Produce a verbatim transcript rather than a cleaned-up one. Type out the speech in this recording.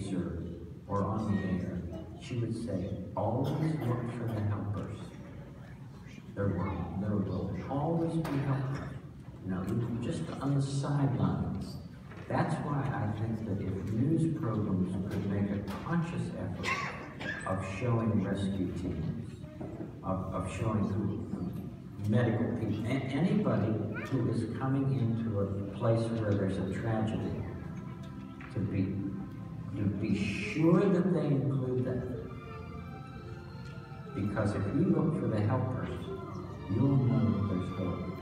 movies or, or on the air, she would say, always look for the helpers. There will, there will always be helpers. You know, just on the sidelines. That's why I think that if news programs could make a conscious effort of showing rescue teams, of, of showing who, medical people, and anybody who is coming into a place where there's a tragedy, to be, to be sure that they include that. Because if you look for the helpers, you'll know there's hope.